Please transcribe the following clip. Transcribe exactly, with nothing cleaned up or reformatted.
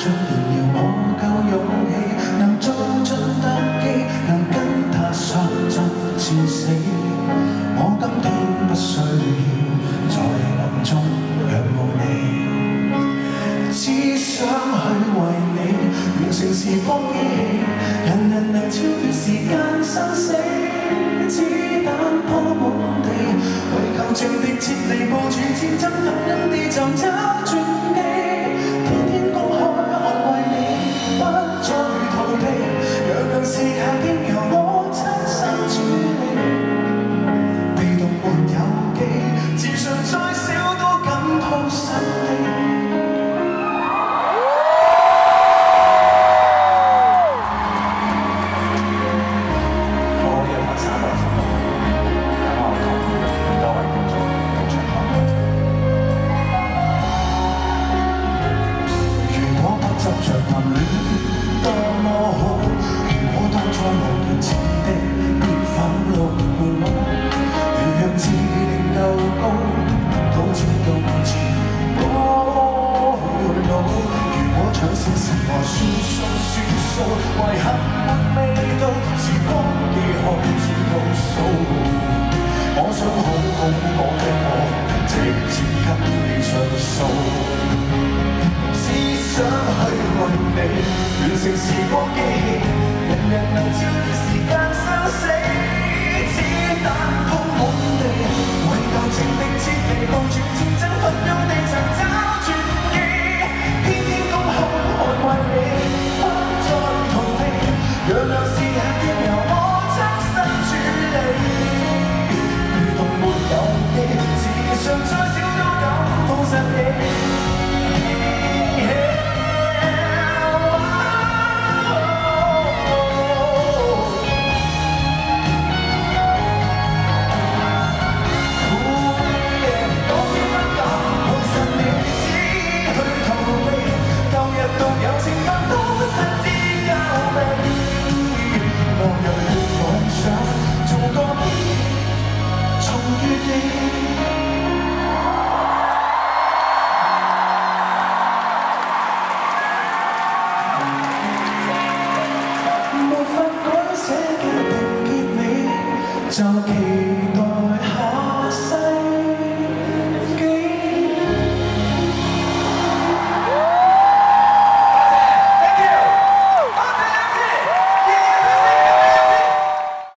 盡燃了我夠勇氣，能做盡特技，能跟他相爭至死。我今天不需要在夢中仰慕你，只想去為你完成時光機器，人人能超越時間生死。子彈鋪滿地，為求情敵撤離，部署戰爭，奮勇地尋找轉機。天天公開捍衛你，不再逃避，讓讓世界經由我親身處理。被動沒有記，自信再少都感到神秘。遺憾沒味道，時光機開始倒數。我想好好講的我，直接跟你上訴。只想去為你完成時光機器，人人能超越時間生死。子彈鋪滿地，為舊情敵撤離，部署戰爭，奮勇地尋找轉機。天天公開捍衛你。讓讓事也經由我親身處理，被動沒有記，時常再少都感到神奇。我有夢想做個重越你。